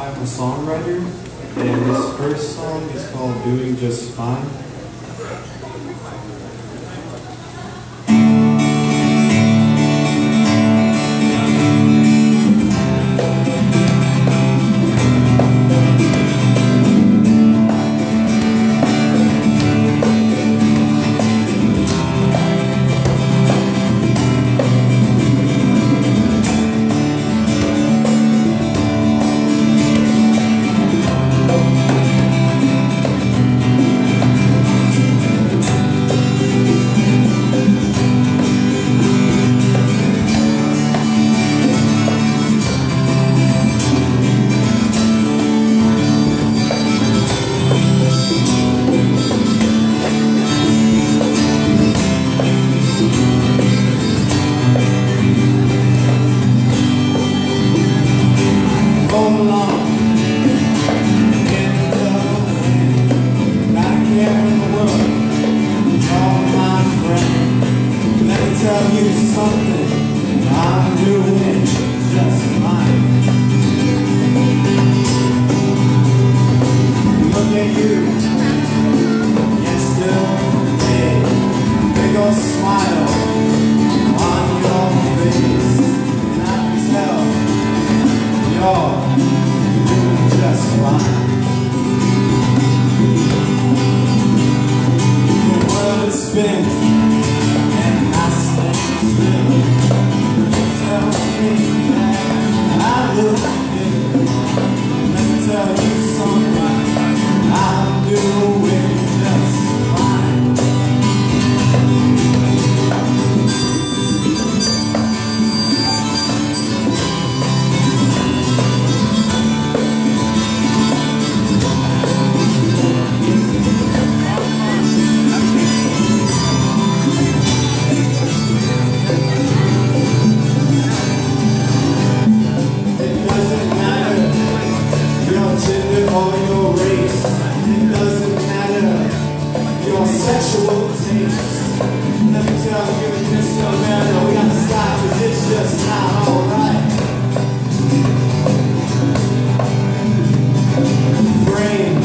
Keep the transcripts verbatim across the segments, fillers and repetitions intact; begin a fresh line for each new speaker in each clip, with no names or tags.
I'm a songwriter, and this first song is called Doing Just Fine.
Tell you something, I'm doing just fine. Look at you, yesterday, big old smile on your face, and I can tell you're doing just fine. The world is spinning. Sexual taste. Let me tell you, this young man, we gotta stop, cause it's just not alright. Brain,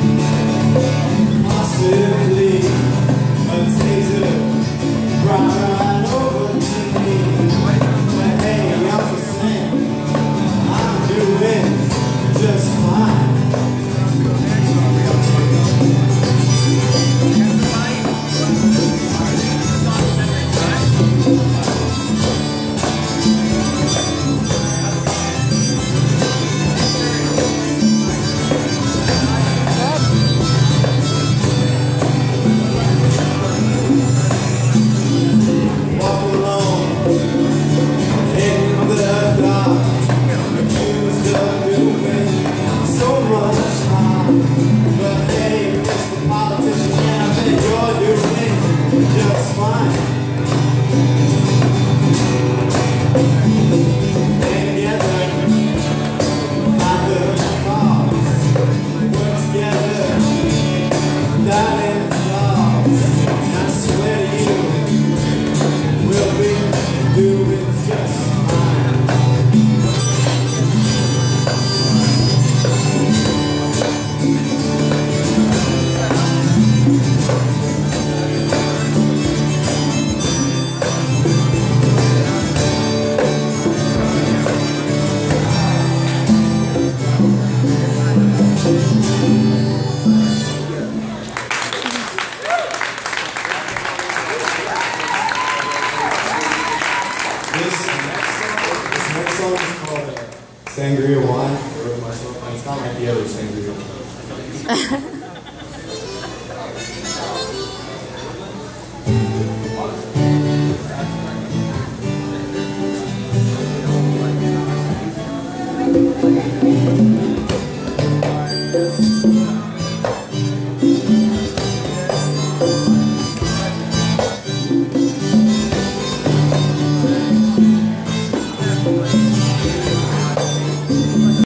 possibly a taser brought right over to me. But hey, I'm just saying, I'm doing just fine. Just fine. Stay together, find the cause, work together, die in the cause. I swear to you, we'll be doing just fine. This next song, this next song is called uh, Sangria Wine. I wrote myself, and it's not like the other sangria.